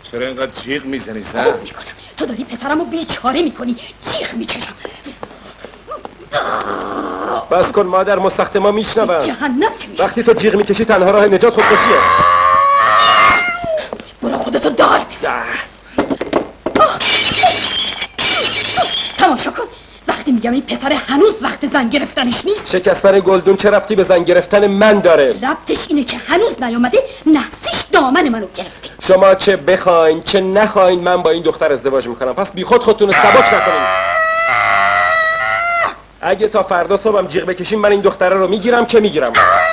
چرا اینقدر جیغ میزنی زن؟ خوب میکنم. تو داری پسرمو بیچاره میکنی. جیغ میکشم. بس کن مادر، مستخدم ما میشنون. جهنم که میشنون. وقتی تو جیغ میکشی تنها راه نجات خودکشیه. برو خودتو دار بزن. تماشا کن. وقتی میگم این پسر هنوز وقت زن گرفتنش نیست. شکستن گلدون چه ربطی به زن گرفتن من داره؟ ربطش اینه که هنوز نیامده نحسیش دامن منو گرفته. شما چه بخواین چه نخواین من با این دختر ازدواج میکنم. پس بی خودتون سبک نکنین. اگه تا فردا صبحم جیغ بکشیم من این دختره رو میگیرم که میگیرم.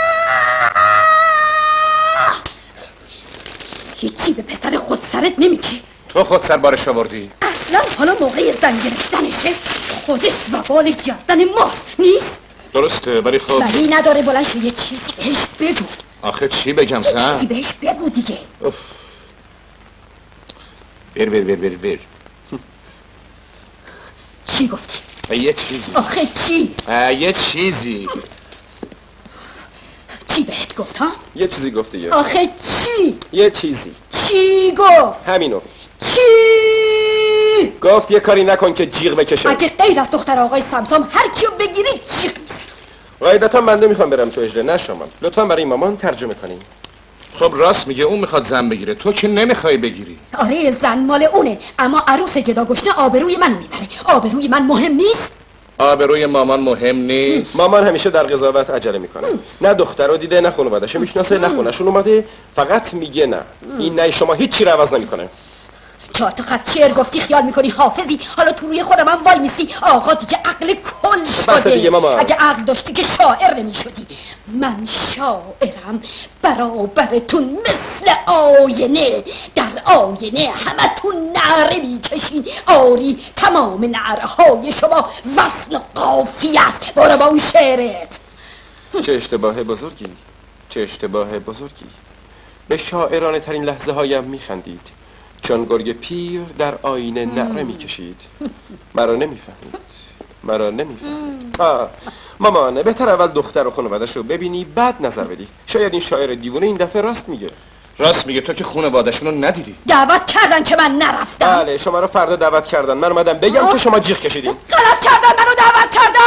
هیچی به پسر خودسرت نمیگی. تو خودسر بارش آوردی. اصلا حالا موقع زن گرفتنشه. خودش وبال گردن ماست نیست؟ درسته ولی خب ولی نداره. بلند شو یه چیزی بهش بگو. آخه چی بگم یه زن؟ چیزی بهش بگو دیگه. بیر چی گفتی؟ یه چیزی. آخه چی؟ یه چیزی. چی بهت گفت ها؟ یه چیزی گفتی یه. آخه چی؟ یه چیزی. چی گفت؟ همینو. چی؟ گفت یه کاری نکن که جیغ بکشه. اگه غیر از دختر آقای سمسام هر کیو بگیری جیغ میزنم. قاعدتا بنده میخوام برم تو اجله نه شما. لطفا برای مامان ترجمه کنین. خب راست میگه، اون میخواد زن بگیره، تو که نمیخوای بگیری. آره زن مال اونه، اما عروس گدا گشنه آبروی من میبره. آبروی من مهم نیست؟ آبروی مامان مهم نیست. مامان همیشه در قضاوت عجله میکنه. نه دختر رو دیده، نه خانواده‌شو میشناسه، نه خونه‌شون اومده، فقط میگه نه. این نه شما هیچی رو عوض نمیکنه. 4 تا خط شعر گفتی خیال میکنی حافظی. حالا تو روی خودم هم وای میسی. آقا دیگه عقل کل شده دیگه ماما. اگه عقل داشتی که شاعر نمیشدی. من شاعرم برابرتون مثل آینه. در آینه همتون نعره میکشین. آری تمام نعره های شما وزن و قافیه است. برو با اون شعرت. چه اشتباه بزرگی، چه اشتباه بزرگی. به شاعرانه ترین لحظه هایم میخندید چون گرگ پیر در آینه نعره میکشید. مرا نمیفهمید، مرا نمیفهمید. مامان بهتر اول دختر و خانواده‌شو رو ببینی بعد نظر بدی. شاید این شاعر دیوونه این دفعه راست میگه. راست میگه، تو که خانواده‌شون رو ندیدی. دعوت کردن که من نرفتم. بله شما رو فردا دعوت کردن. من اومدم بگم که شما جیغ کشیدین. غلط کردن منو دعوت کردن.